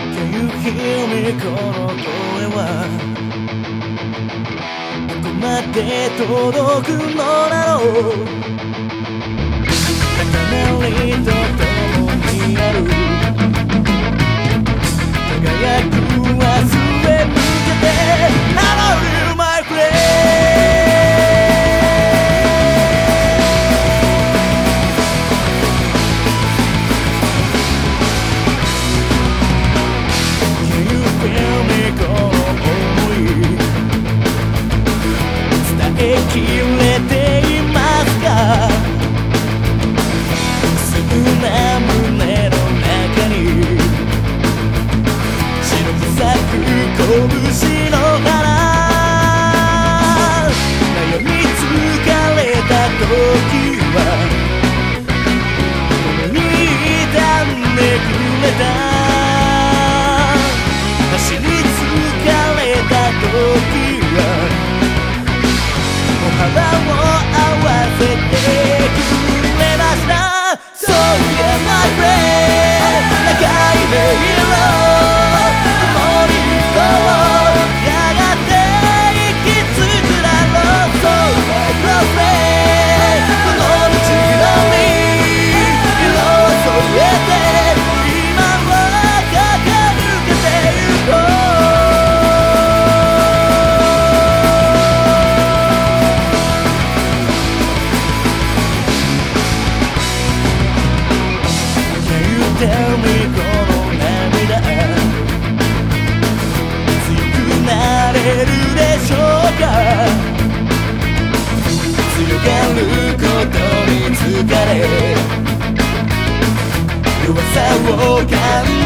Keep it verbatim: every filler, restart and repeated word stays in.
この声はどこまで届くのだろう。高鳴りとともにある輝く明日へ向けて Hello you my friend。切れていますか。すぐな胸の中に白く咲く拳の花。悩み疲れた時は共に痛んでくれた。走り疲れた時は肌を合わせてくれました。 So yeah my friend 長い音色共に行こう。やがて行き着くだろう。 So my girlfriend この道のり色を添えて今は駆け抜けてゆこう。Tell me この涙強くなれるでしょうか。強がることに疲れ弱さを感じ